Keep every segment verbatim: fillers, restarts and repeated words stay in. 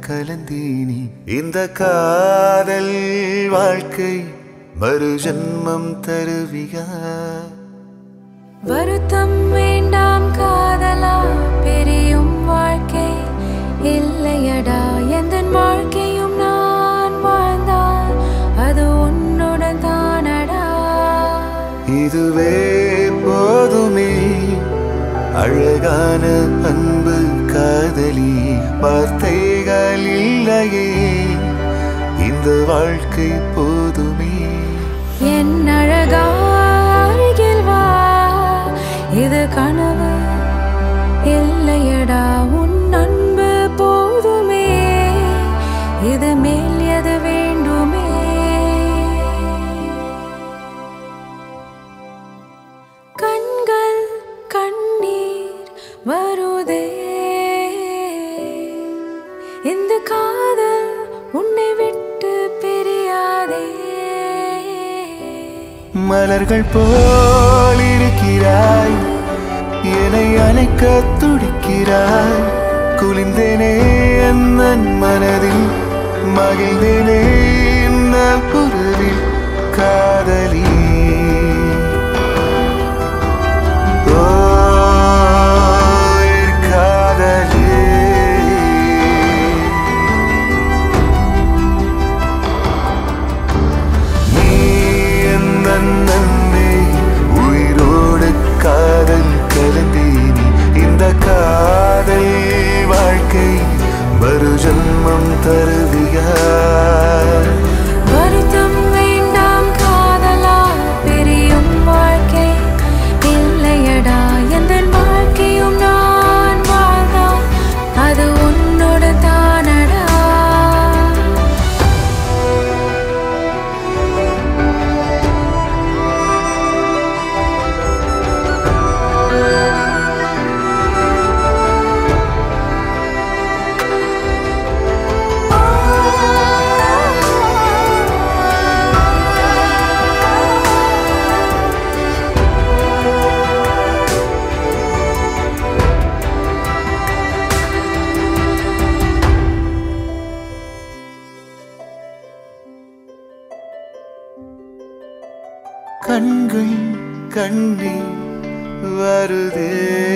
கலந்தேனி இந்த காதல் வாழ்க்கை மறு ஜன்மம் தருவியா வருத்தம் வேண்டாம் காதலா பெரியும் வாழ்க்கை இல்லையடா எந்த வாழ்க்கையும் நான் வாழ்ந்தால் அது உன்னுடன் தானடா இதுவே போதுமே அழகான அன்பு காதலி வார்த்தைகள் இல்லையே இந்த வாழ்க்கை போதுமே என் அழகா அருகில் வா இது கனவு இல்லையடா உன் அன்பு போதுமே இது மேல் எது வேண்டுமே கண்கள் கண்ணீர் வருதே இந்த காதல் உன்னை விட்டு பிரியாதே மலர்கள் போல் இருக்கிறாய் என்னை அணைக்க துடிக்கிறாய் குளிந்தேனே என் மனதில் மகிழ்ந்தேனே இந்த புறவில் காதலி உயிரோடு காதல் கலந்தேனி இந்த காதல் வாழ்க்கை மறு ஜன்மம் தருவியா வருத்தம் வேண்டாம் காதலா பெரியும் வாழ்க்கை இல்லையடா எந்த வாழ்க்கையும் நான் வாழ்ந்தால் அது உன்னோட தானடா கண்கள் கண்ணீர் வருதே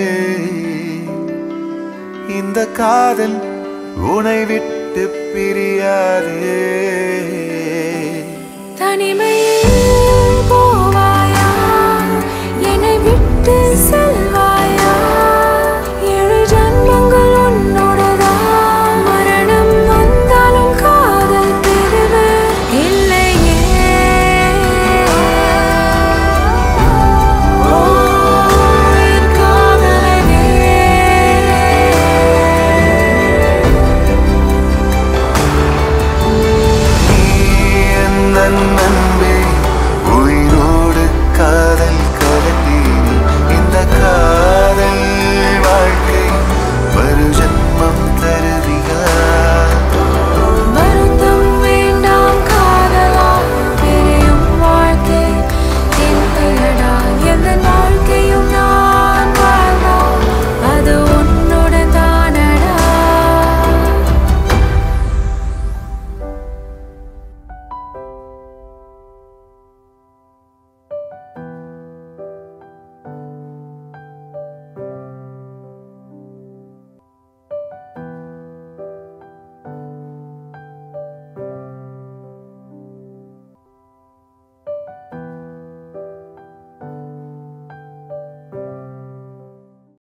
இந்த காதல் உன்னை விட்டு பிரியாதே தனிமையில் போவாயா என்னை விட்டு